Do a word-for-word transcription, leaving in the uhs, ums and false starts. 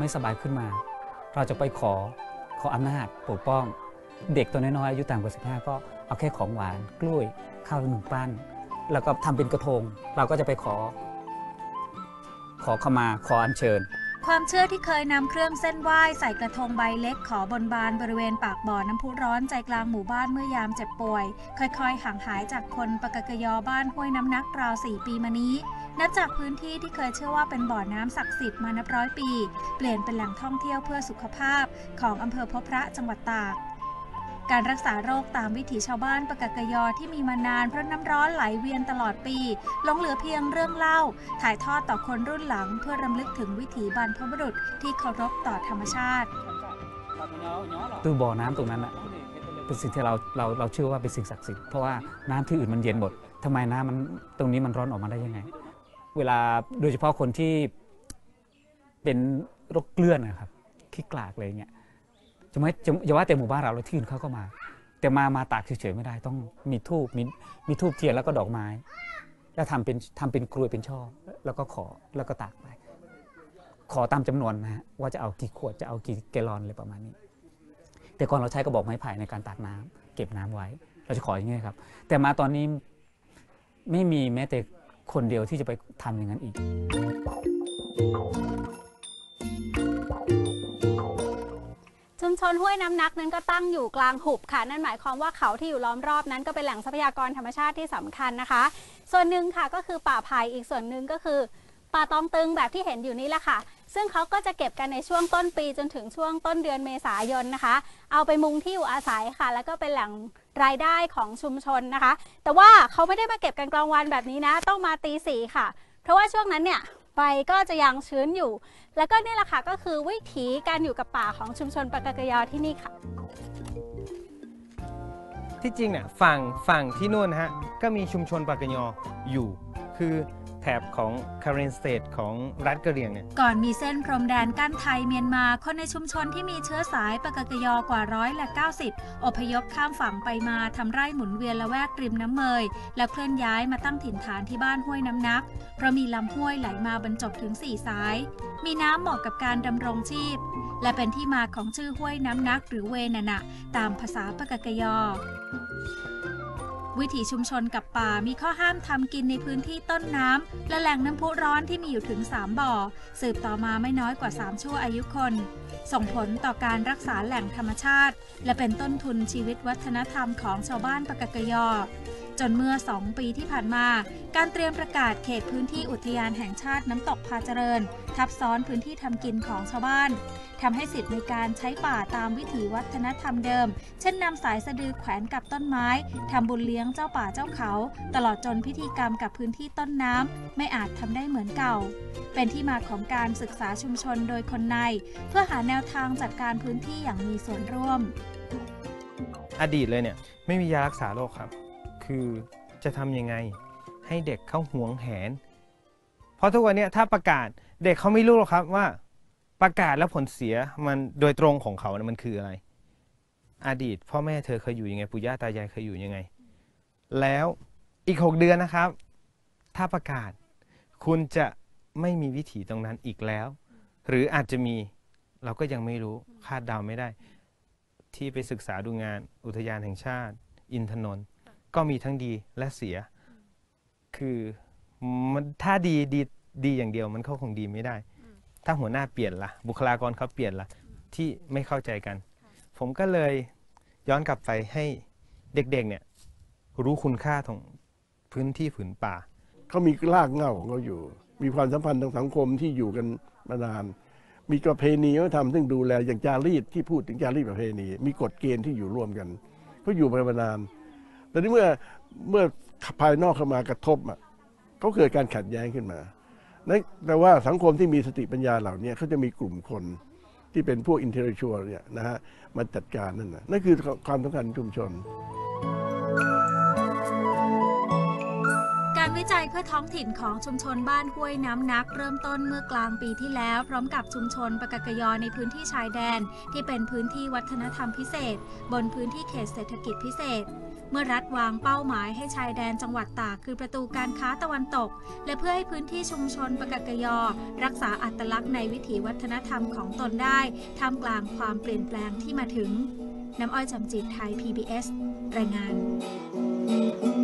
ไม่สบายขึ้นมาเราจะไปขอขออำนาจปกป้องเด็กตัวน้อยๆอายุต่ำกว่าสิบห้าก็เอาแค่ของหวานกล้วยข้าวหนึ่งปั้นแล้วก็ทำเป็นกระทงเราก็จะไปขอขอขมาขออัญเชิญความเชื่อที่เคยนำเครื่องเส้นไหว้ใส่กระทงใบเล็กขอบนบานบริเวณปากบ่อน้ำพุร้อนใจกลางหมู่บ้านเมื่อยามเจ็บป่วยค่อยๆห่างหายจากคนปกกยบ้านห้วยน้ำนักราวสี่ปีมานี้นับจากพื้นที่ที่เคยเชื่อว่าเป็นบ่อน้ำศักดิ์สิทธิ์มานับร้อยปีเปลี่ยนเป็นแหล่งท่องเที่ยวเพื่อสุขภาพของอำเภอพบพระจังหวัดตากการรักษาโรคตามวิถีชาวบ้านปกกยที่มีมานานเพราะน้ำร้อนไหลเวียนตลอดปีหลงเหลือเพียงเรื่องเล่าถ่ายทอดต่อคนรุ่นหลังเพื่อรำลึกถึงวิถีบรรพบุรุษที่เคารพต่อธรรมชาติตู้บ่อน้ำตรงนั้นนะเป็นสิ่งที่เราเราเราเชื่อว่าเป็นสิ่งศักดิ์สิทธิ์เพราะว่าน้ำที่อื่นมันเย็นหมดทำไมน้ำมันตรงนี้มันร้อนออกมาได้ยังไงเวลาโดยเฉพาะคนที่เป็นโรคเกลื่อนนะครับขี้กลากอะไรเงี้ยจะไม่จะว่าแต่หมู่บ้านเราเราที่อื่นเขาก็มาแต่มามาตากเฉยๆไม่ได้ต้องมีธูปมีมีธูปเทียนแล้วก็ดอกไม้แล้วทำเป็นทำเป็นกลวยเป็นช่อแล้วก็ขอแล้วก็ตากไปขอตามจำนวนนะฮะว่าจะเอากี่ขวดจะเอากี่แกลลอนอะไรประมาณนี้แต่ก่อนเราใช้กระบอกไม้ไผ่ในการตากน้ำเก็บน้ำไว้เราจะขออย่างนี้ครับแต่มาตอนนี้ไม่มีแม้แต่คนเดียวที่จะไปทำอย่างนั้นอีกชุมชนห้วยน้ำนักนั้นก็ตั้งอยู่กลางหุบค่ะนั่นหมายความว่าเขาที่อยู่ล้อมรอบนั้นก็เป็นแหล่งทรัพยากรธรรมชาติที่สำคัญนะคะส่วนหนึ่งค่ะก็คือป่าไผ่อีกส่วนหนึ่งก็คือป่าตองตึงแบบที่เห็นอยู่นี้แหละค่ะซึ่งเขาก็จะเก็บกันในช่วงต้นปีจนถึงช่วงต้นเดือนเมษายนนะคะเอาไปมุงที่อยู่อาศัยค่ะแล้วก็เป็นแหล่งรายได้ของชุมชนนะคะแต่ว่าเขาไม่ได้มาเก็บกันกลางวันแบบนี้นะต้องมาตีสี่ค่ะเพราะว่าช่วงนั้นเนี่ยใบก็จะยังชื้นอยู่แล้วก็นี่แหละค่ะก็คือวิถีการอยู่กับป่าของชุมชนปกกยที่นี่ค่ะที่จริงเนี่ยฝั่งฝั่งที่นู่นนะฮะก็มีชุมชนปกกยอยู่คือแถบของคาเรนสเตทของรัฐกะเหรี่ยงเนี่ยก่อนมีเส้นพรมแดนกั้นไทยเมียนมาคนในชุมชนที่มีเชื้อสายปกกยกว่าร้อยละเก้าสิบอพยพข้ามฝั่งไปมาทำไร่หมุนเวียนละแวกริมน้ำเมยแล้วเคลื่อนย้ายมาตั้งถิ่นฐานที่บ้านห้วยน้ำนักเพราะมีลำห้วยไหลมาบรรจบถึงสี่สายมีน้ำเหมาะกับการดำรงชีพและเป็นที่มาของชื่อห้วยน้ำนักหรือเวนะนะตามภาษาปกกยวิถีชุมชนกับป่ามีข้อห้ามทำกินในพื้นที่ต้นน้ำและแหล่งน้ำพุร้อนที่มีอยู่ถึงสามบ่อสืบต่อมาไม่น้อยกว่าสามชั่วอายุคนส่งผลต่อการรักษาแหล่งธรรมชาติและเป็นต้นทุนชีวิตวัฒนธรรมของชาวบ้านปกกยจนเมื่อสองปีที่ผ่านมาการเตรียมประกาศเขตพื้นที่อุทยานแห่งชาติน้ำตกพาเจริญทับซ้อนพื้นที่ทำกินของชาวบ้านทำให้สิทธิ์ในการใช้ป่าตามวิถีวัฒนธรรมเดิมเช่นนำสายสะดือแขวนกับต้นไม้ทำบุญเลี้ยงเจ้าป่าเจ้าเขาตลอดจนพิธีกรรมกับพื้นที่ต้นน้ำไม่อาจทำได้เหมือนเก่าเป็นที่มาของการศึกษาชุมชนโดยคนในเพื่อหาแนวทางจัดการพื้นที่อย่างมีส่วนร่วมอดีตเลยเนี่ยไม่มียารักษาโรคครับคือจะทำยังไงให้เด็กเขาหวงแหนเพราะทุกวันนี้ถ้าประกาศเด็กเขาไม่รู้หรอกครับว่าประกาศแล้วผลเสียมันโดยตรงของเขานะมันคืออะไรอดีตพ่อแม่เธอเคยอยู่ยังไงปู่ย่าตายายเคยอยู่ยังไงแล้วอีกหกเดือนนะครับถ้าประกาศคุณจะไม่มีวิถีตรงนั้นอีกแล้วหรืออาจจะมีเราก็ยังไม่รู้คาดเดาไม่ได้ที่ไปศึกษาดูงานอุทยานแห่งชาติอินทนนท์ก็มีทั้งดีและเสียคือมันถ้าดีดีดีอย่างเดียวมันก็คงดีไม่ได้ถ้าหัวหน้าเปลี่ยนละบุคลากรเขาเปลี่ยนละที่ไม่เข้าใจกันผมก็เลยย้อนกลับไปให้เด็กๆเนี่ยรู้คุณค่าของพื้นที่ผืนป่าเขามีรากเหง้าของเขาอยู่มีความสัมพันธ์ทางสังคมที่อยู่กันมานานมีประเพณีวัฒนธรรมซึ่งดูแลอย่างจารีตที่พูดถึงจารีตประเพณีมีกฎเกณฑ์ที่อยู่ร่วมกันเขาอยู่มานานแต่นี่เมื่อเมื่อภายนอกเข้ามากระทบอ่ะเขาเกิดการขัดแย้งขึ้นมานั่นแต่ว่าสังคมที่มีสติปัญญาเหล่านี้เขาจะมีกลุ่มคนที่เป็นพวกอินเทลเล็กชวลเนี่ยนะฮะมาจัดการนั่นนะนั่นคือความสำคัญชุมชนการวิจัยเพื่อท้องถิ่นของชุมชนบ้านห้วยน้ำนักเริ่มต้นเมื่อกลางปีที่แล้วพร้อมกับชุมชนปะกะกะยอในพื้นที่ชายแดนที่เป็นพื้นที่วัฒนธรรมพิเศษบนพื้นที่เขตเศรษฐกิจพิเศษเมื่อรัฐวางเป้าหมายให้ชายแดนจังหวัดตากคือประตูการค้าตะวันตกและเพื่อให้พื้นที่ชุมชนปะกะกะยอรักษาอัตลักษณ์ในวิถีวัฒนธรรมของตนได้ท่ามกลางความเปลี่ยนแปลงที่มาถึงน้ำอ้อยจำจิตไทย พี บี เอส รายงาน